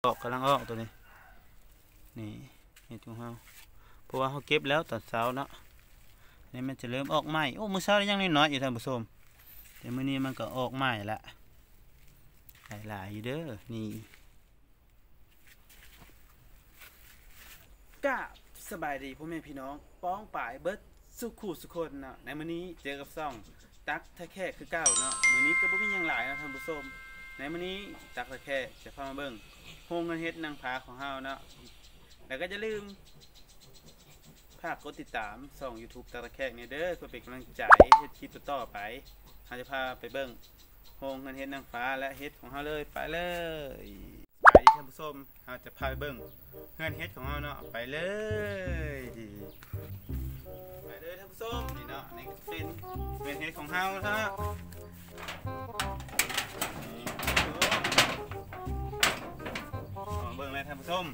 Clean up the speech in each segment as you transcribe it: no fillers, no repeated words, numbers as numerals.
ออกกำลังออกตัวนี้นี่เห็ดของเราเพราะว่าเขาเก็บแล้วตอนเช้าเนาะนี่มันจะเริ่มออกใหม่โอ้มื้อเช้ายังน้อยอยู่ท่านผู้ชมแต่มื้อนี้มันก็ออกใหม่ละหลายอยู่เด้อนี่กะสบายดีพ่อแม่พี่น้องป้องป่ายเบิดสุขุสุคนเนาะในมื้อนี้เจอกับซ่องตักแท้แค่คือเก่าเนาะมื้อนี้ก็บ่มีหยังหลายนะท่านผู้ชมในมื้อนี้ตักแท้แค่จะพามาเบิ่งโฮงเงินเฮ็ดนางผาของเฮาเนาะแล้วก็จะลืมฝากกดติดตามช่อง YouTube ตักแท้แค่นี่เด้อเพื่อเป็นกำลังใจเฮ็ดคลิปต่อไปเฮาจะพาไปเบิ่งโฮงเงินเฮ็ดนางฟ้าและเฮ็ดของเฮาเลยไปเลยไปท่านผู้ชมเฮาจะพาไปเบิ่งเงินเฮ็ดของเฮาเนาะไปเลยไปเลยท่านผู้ชมนี่เนาะนี่ก็เป็นเงินเฮ็ดของเฮาเนาะเบิ่งเลยท่านผู้ชม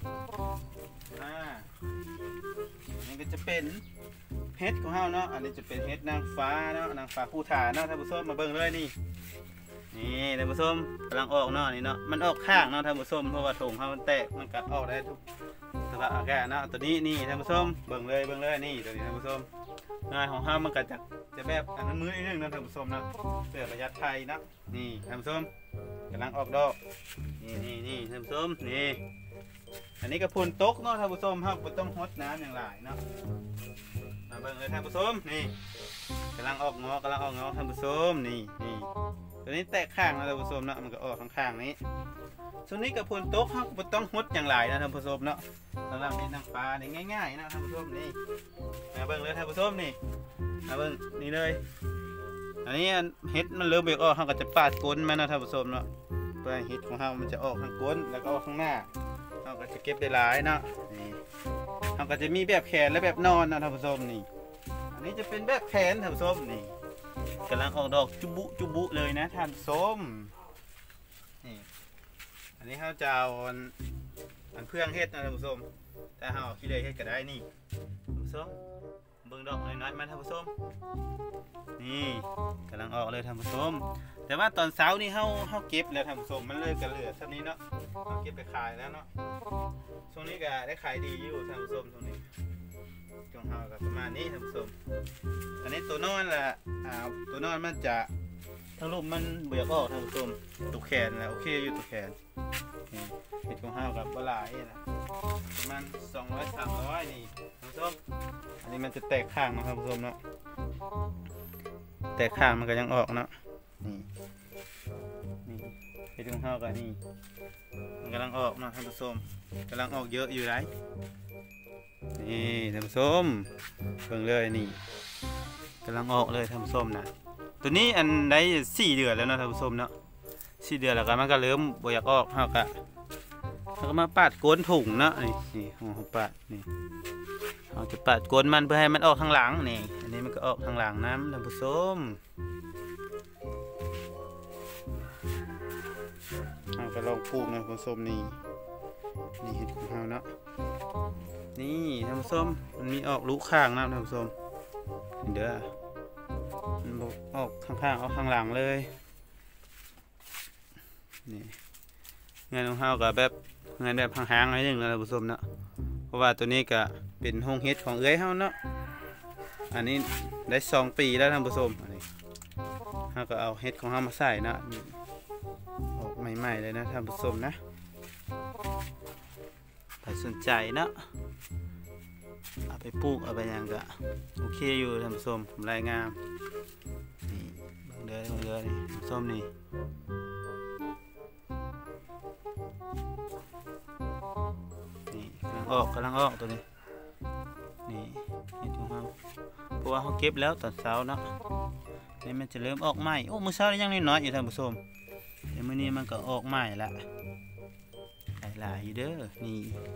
นี่ก็จะเป็นเฮ็ดของเฮาเนาะอันนี้จะเป็นเฮ็ดนางฟ้าเนาะนางฟ้าผู้ถ่าเนาะท่านผู้ชมมาเบิ่งเลยนี่ท่านผู้ชมกำลังออกเนาะนี่เนาะมันออกข้างเนาะท่านผู้ชมเพราะว่าถุงเฮามันแตกมันกัดออกได้ทุกสภาพอากาศเนาะตัวนี้นี่ท่านผู้ชมเบิ่งเลยนี่ตัวนี้ท่านผู้ชมงานของเฮามันก็จะแบบอันนั้นมือนิดนึงนะท่านผู้ชมนะเพื่อประหยัดไฟนะนี่ท่านผู้ชมกำลังออกดอกนี่ท่านผู้ชมนี่อันนี้ก็พ่นตกเนาะท่านผู้ชมครับต้องฮดน้ำอย่างไรเนาะมาเบิ่งเลยท่านผู้ชมนี่กำลังออกงอกท่านผู้ชมนี่ตัวนี้แตกข้างนะท่านผู้ชมเนาะมันก็ออกข้างนี้ส่วนนี้ก็พ่นตกครับต้องฮดอย่างไรนะท่านผู้ชมเนาะสำหรับนี่นางปลานี่ง่ายๆนะท่านผู้ชมนี่มาเบิ่งเลยท่านผู้ชมนี่มาเบิ่งนี่เลยอันนี้เห็ดมันเริ่มเบิกออกเขาก็จะปาดก้นมันนะท่านผู้ชมเนาะเพื่อเห็ดของเขามันจะออกข้างก้นแล้วก็ออกข้างหน้าเขาก็จะเก็บได้หลายเนาะนี่เขาก็จะมีแบบแขนและแบบนอนนะท่านผู้ชมนี่อันนี้จะเป็นแบบแขนท่านผู้ชมนี่กำลังออกดอกจุบุเลยนะท่านผู้ชมนี่อันนี้เขาจะเอาอันเพื่องเห็ดนะท่านผู้ชมแต่เขาขี้เลยเห็ดก็ได้นี่ท่านผู้ชมเบิ่งดอกน้อยๆมาท่านผู้ชมนี่กำลังออกเลยท่านผู้ชมแต่ว่าตอนเช้านี่เขาเก็บแล้วท่านผู้ชมมันเลยกระเหลือสักนี้เนาะเขาเก็บไปขายแล้วเนาะช่วงนี้ก็ได้ขายดีอยู่ท่านผู้ชมตรงนี้จงเฮากับประมาณนี้ท่านผู้ชมอันนี้ตัวนอนแหละตัวนอนมันจะทั้งรูปมันเบียกออกท่านผู้ชมตัวแขนแหละโอเคอยู่ตัวแขนเห็ดของเฮากับปลาไหลนะประมาณ200-300นี่ท่านผู้ชมอันนี้มันจะแตกข้างนะท่านผู้ชมเนาะแตกข้างมันก็ยังออกเนาะนี่เห็ดของเฮากับนี่มันกำลังออกเนาะท่านผู้ชมกำลังออกเยอะอยู่ไรนี่ท่านผู้ชมเบิ่งเลยนี่กำลังออกเลยท่านผู้ชมนะตัวนี้อันได้4 เดือนแล้วเนาะท่านผู้ชมเนาะ4 เดือนแล้วก็มันก็เริ่มบ่อยากออกเฮาก็มาปาดก้นถุงเนาะนี่ของปาดนี่เราจะปาดก้นมันเพื่อให้มันออกทางหลังนี่อันนี้มันก็ออกทางหลังน้ำท่านผู้ชมเราก็ลองปลูกนะท่านผู้ชมนี่เห็ดของเราเนาะนี่ท่านผู้ชมมันมีออกลูกข้างนะท่านผู้ชมเด้อมันออกข้างๆออกข้างหลังเลยนี่งานของเราก็แบบงานแบบห่างๆนิดนึงนะท่านผู้ชมเนาะเพราะว่าตัวนี้ก็เป็นโฮงเฮ็ดของเอ้ยเฮาเนาะอันนี้ได้2 ปีแล้วท่านผู้ชมอันนี้เฮาก็เอาเฮ็ดของเฮามาใส่นะออกใหม่ๆเลยนะท่านผู้ชมนะใครสนใจเนาะเอาไปปลูกเอาไปยังก็โอเคอยู่ท่านผู้ชมผมรายงามนี่เบิ่งเด้อนี่ท่านผู้ชมนี่กำลังออกตัวนี้นี่เห็ดของเราเพราะว่าเขาเก็บแล้วตอนเช้าเนาะนี่มันจะเริ่มออกใหม่โอ้มื้อเช้ายังน้อยอยู่ท่านผู้ชมแต่มื้อนี้มันก็ออกใหม่ละหลายอยู่เด้อนี่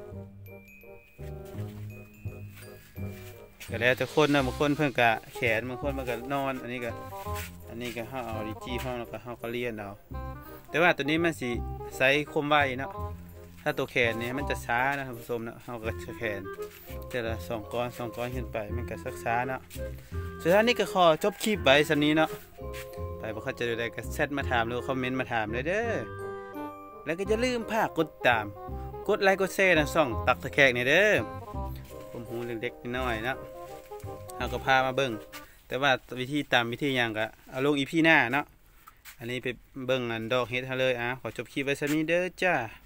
ก็แล้วแต่คนนะบางคนเพิ่งกะแขนบางคนมันก็นอนอันนี้ก็เขาเอาดิจี้ห้องแล้วก็เขาก็เลียนเอาแต่ว่าตัวนี้มันสิไซส์คมไวเนาะถ้าตัวแขนเนี่ยมันจะช้านะท่านผู้ชมนะเขาก็จะแขนแต่ละ2 ก้อนขึ้นไปมันก็สักช้าเนาะสุดท้ายนี้ก็ขอจบคลิปไว้สันนี้เนาะไปบอกเขาจะดูได้ก็แชทมาถามหรือคอมเมนต์มาถามเลยเด้อแล้วก็อย่าลืมฝากกดติดตามกดไลค์กดแชร์นะส่องตักตะแคกนี่เด้อผมหูเล็กๆน้อยๆนะเอาก็พามาเบิ่งแต่ว่าวิธีตามวิธีอย่างก็เอาลงอีพีหน้าเนาะอันนี้ไปเบิ่งอันดอกเฮ็ดเฮาเลยขอจบคลิปไว้ซะนี้เด้อจ้า